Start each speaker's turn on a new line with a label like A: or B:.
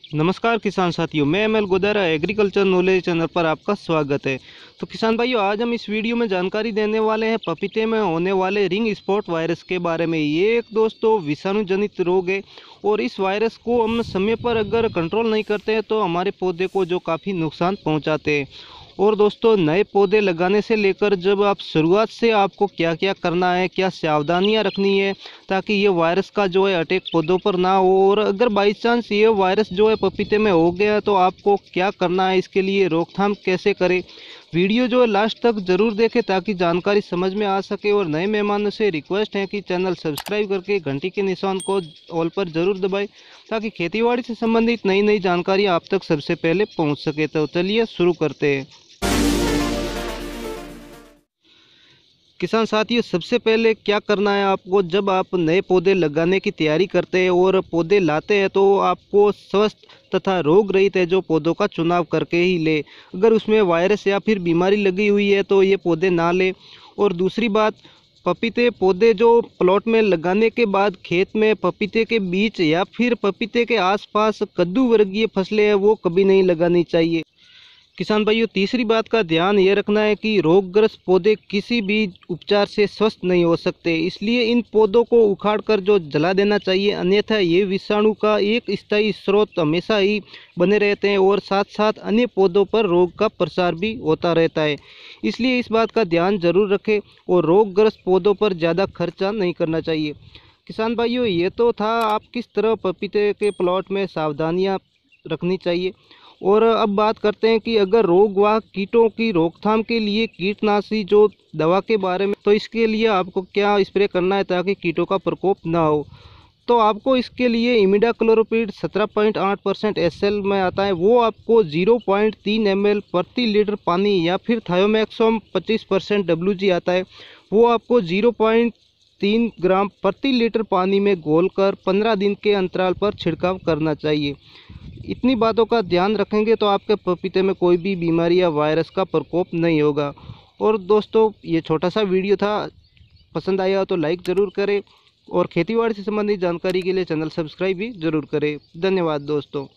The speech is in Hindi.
A: नमस्कार किसान साथियों, मैं ML Godara agriculture knowledge channel पर आपका स्वागत है। तो किसान भाइयों, आज हम इस वीडियो में जानकारी देने वाले हैं पपीते में होने वाले रिंग स्पॉट वायरस के बारे में। ये एक दोस्तों विषाणु जनित रोग है और इस वायरस को हम समय पर अगर कंट्रोल नहीं करते हैं तो हमारे पौधे को जो काफ़ी नुकसान पहुंचाते हैं। और दोस्तों, नए पौधे लगाने से लेकर जब आप शुरुआत से आपको क्या क्या करना है, क्या सावधानियां रखनी है ताकि ये वायरस का जो है अटैक पौधों पर ना हो, और अगर बाई चांस ये वायरस जो है पपीते में हो गया तो आपको क्या करना है, इसके लिए रोकथाम कैसे करें। वीडियो जो है लास्ट तक ज़रूर देखें ताकि जानकारी समझ में आ सके। और नए मेहमानों से रिक्वेस्ट है कि चैनल सब्सक्राइब करके घंटी के निशान को ऑल पर ज़रूर दबाएं ताकि खेतीबाड़ी से संबंधित नई नई जानकारी आप तक सबसे पहले पहुंच सके। तो चलिए शुरू करते हैं। किसान साथियों, सबसे पहले क्या करना है आपको, जब आप नए पौधे लगाने की तैयारी करते हैं और पौधे लाते हैं तो आपको स्वस्थ तथा रोग रहित है जो पौधों का चुनाव करके ही ले। अगर उसमें वायरस या फिर बीमारी लगी हुई है तो ये पौधे ना ले। और दूसरी बात, पपीते पौधे जो प्लॉट में लगाने के बाद खेत में पपीते के बीच या फिर पपीते के आसपास कद्दू वर्गीय फसलें हैं वो कभी नहीं लगानी चाहिए। किसान भाइयों, तीसरी बात का ध्यान ये रखना है कि रोगग्रस्त पौधे किसी भी उपचार से स्वस्थ नहीं हो सकते, इसलिए इन पौधों को उखाड़ कर जो जला देना चाहिए, अन्यथा ये विषाणु का एक स्थायी स्रोत हमेशा ही बने रहते हैं और साथ साथ अन्य पौधों पर रोग का प्रसार भी होता रहता है। इसलिए इस बात का ध्यान जरूर रखें और रोगग्रस्त पौधों पर ज़्यादा खर्चा नहीं करना चाहिए। किसान भाइयों, ये तो था आप किस तरह पपीते के प्लॉट में सावधानियाँ रखनी चाहिए। और अब बात करते हैं कि अगर रोग व कीटों की रोकथाम के लिए कीटनाशी जो दवा के बारे में, तो इसके लिए आपको क्या स्प्रे करना है ताकि कीटों का प्रकोप ना हो। तो आपको इसके लिए इमिडाक्लोप्रिड 17.8% SL में आता है, वो आपको 0.3 ml प्रति लीटर पानी, या फिर थायोमैक्सम 25% WG आता है, वो आपको 0.3 ग्राम प्रति लीटर पानी में घोलकर 15 दिन के अंतराल पर छिड़काव करना चाहिए। इतनी बातों का ध्यान रखेंगे तो आपके पपीते में कोई भी बीमारी या वायरस का प्रकोप नहीं होगा। और दोस्तों, ये छोटा सा वीडियो था, पसंद आया हो तो लाइक ज़रूर करें और खेतीबाड़ी से संबंधित जानकारी के लिए चैनल सब्सक्राइब भी ज़रूर करें। धन्यवाद दोस्तों।